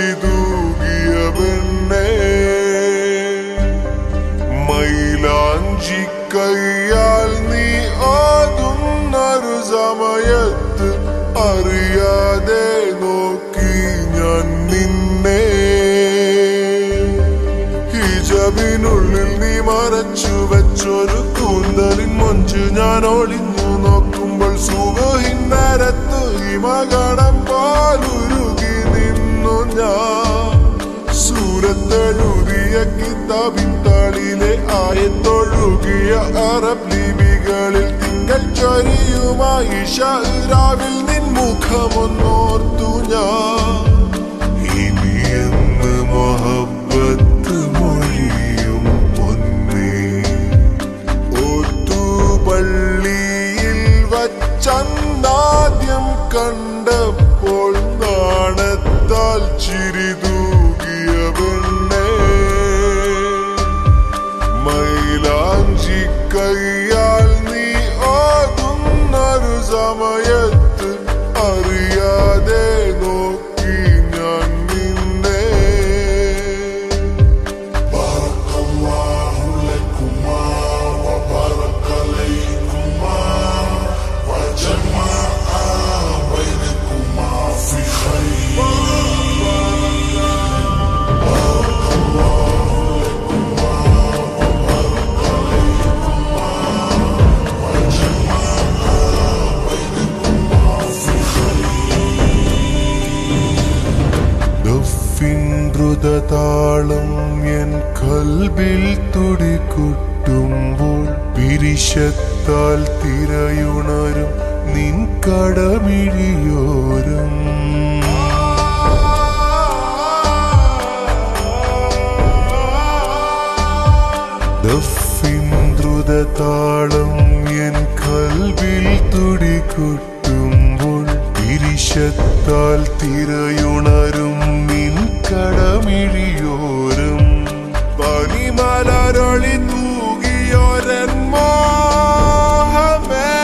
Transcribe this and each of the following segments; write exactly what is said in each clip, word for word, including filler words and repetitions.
ചിരിതൂകിയ പെണ്ണേ മൈലാഞ്ചി കയ്യാൽ നീ ആകുന്നൊരു സമയത്ത് അറിയാതെ നോക്കി ഞാൻ നിന്നെ ഹിജാബിനുള്ളിൽ നീ മറച്ചു വെച്ചൊരു കൂന്തലിൻ മൊഞ്ച് ഞാൻ ഒളിഞ്ഞു നോക്കുമ്പോൾ സുബഹിൻ നേരത്ത് ഹിമകണം പാലുരുകി നിന്നു ഞാൻ സൂറത്തെഴുതിയ കിതാബിൻ താളിലെ ആയത്തൊഴുകിയ അറബ് ലിപികളിൽ തിങ്കൾ ചൊരിയുമായി ഷഹ്റാവിൽ നിൻ മുഖമൊന്നോർത്തു ഞാൻ ഇനി എന്ന് മൊഹബ്ബത്ത് മൊഴിയും പൊന്നേ ഓത്തുപള്ളിയിൽ വച്ചന്നാദ്യം കണ്ടപ്പോൾ നാണത്താൽ ചിരിതൂകിയ പെണ്ണേ മൈലാഞ്ചി കയ്യാൽ നീ ആകുന്നൊരു സമയത്ത് അറിയാതെ നോക്കി ഞാൻ നിന്നെ ബറക്കല്ലാഹു ലക്കുമാ വബറക ലൈക്കുമാ വജമഅ ബൈനകുമാ ഫി ഖൈർ ദ്രുതതാളം എൻ കൽബിൽ തുടികൊട്ടുമ്പോൾ പിരിശത്താൽ തിരയുണരും നിൻ കടമിഴിയോരം ദഫിൻ ദ്രുതതാളം എൻ കൽബിൽ തുടികൊട്ടുമ്പോൾ പിരിശത്താൽ തിരയുണരും നിൻ കടമിഴിയോരം പനിമലരൊളി തൂകിയോരൻ മോഹമേ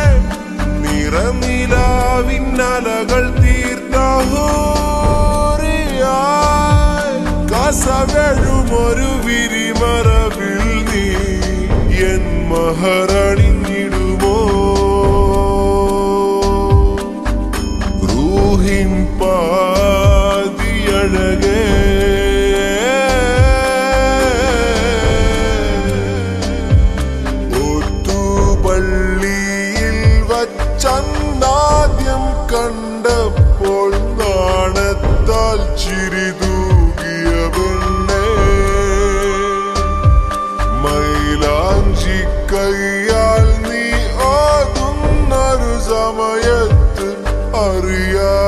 നിറനിലാവിന്നലകൾ തീർത്ത ഹൂറിയായി കസവഴുമൊരു വിരിമറവിൽ നീ എൻ മഹറണിഞ്ഞിടുമോ റൂഹിൻ പാതിയഴകേ ഓത്തുപള്ളിയിൽ വച്ചന്നാദ്യം കണ്ടപ്പോൾ നാണത്താൽ ചിരിതൂകിയ പെണ്ണേ മൈലാഞ്ചി കയ്യാൽ നീ ആകുന്നൊരു സമയത്ത് അറിയാ